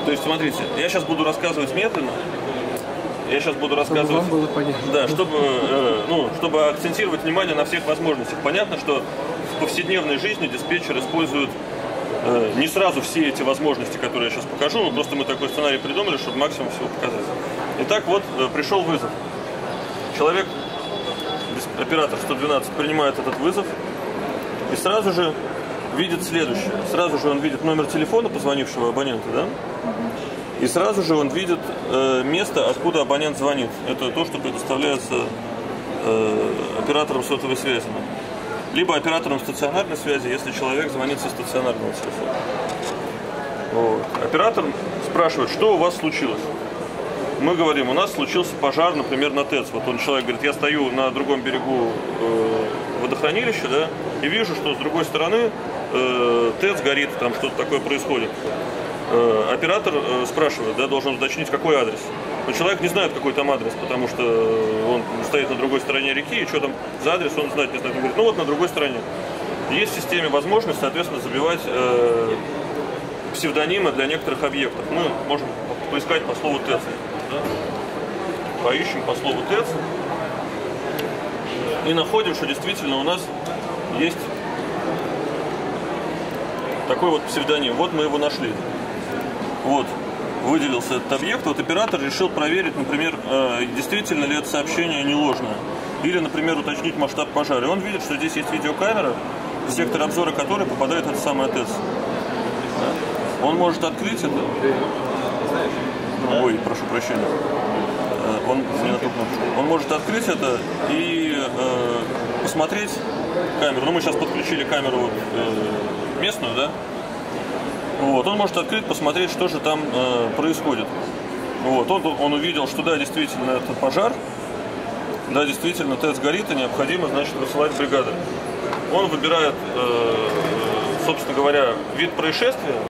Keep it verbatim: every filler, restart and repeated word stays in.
То есть, смотрите, я сейчас буду рассказывать медленно. Я сейчас буду рассказывать, чтобы вам было понятно. Да, чтобы, э, ну, чтобы акцентировать внимание на всех возможностях. Понятно, что в повседневной жизни диспетчер использует э, не сразу все эти возможности, которые я сейчас покажу, но просто мы такой сценарий придумали, чтобы максимум всего показать. Итак, вот э, пришел вызов. Человек, оператор сто двенадцать, принимает этот вызов и сразу же видит следующее. Сразу же он видит номер телефона позвонившего абонента, да? И сразу же он видит э, место, откуда абонент звонит. Это то, что предоставляется э, оператором сотовой связи. Либо оператором стационарной связи, если человек звонит со стационарного телефона. Вот. Оператор спрашивает, что у вас случилось. Мы говорим, у нас случился пожар, например, на ТЭЦ. Вот он, человек говорит, я стою на другом берегу э, водохранилища, да, и вижу, что с другой стороны э, ТЭЦ горит, там что-то такое происходит. Оператор спрашивает, да, должен уточнить, какой адрес. Но человек не знает, какой там адрес, потому что он стоит на другой стороне реки, и что там за адрес он знать не знает. Он говорит, ну вот на другой стороне. Есть в системе возможность, соответственно, забивать э, псевдонимы для некоторых объектов. Мы можем поискать по слову ТЭЦ. Да? Поищем по слову ТЭЦ. И находим, что действительно у нас есть такой вот псевдоним. Вот мы его нашли. Вот, выделился этот объект. Вот оператор решил проверить, например, э, действительно ли это сообщение не ложное. Или, например, уточнить масштаб пожара. И он видит, что здесь есть видеокамера, в сектор обзора которой попадает эта самая ТЭЦ. Да? Он может открыть это. Ой, прошу прощения. Э, он, не на ту кнопочку. Он может открыть это и э, посмотреть камеру. Ну, мы сейчас подключили камеру вот, э, местную, да? Вот, он может открыть, посмотреть, что же там э, происходит. Вот, он, он увидел, что да, действительно, это пожар, да, действительно, ТЭЦ горит, и необходимо, значит, высылать бригады. Он выбирает, э, собственно говоря, вид происшествия.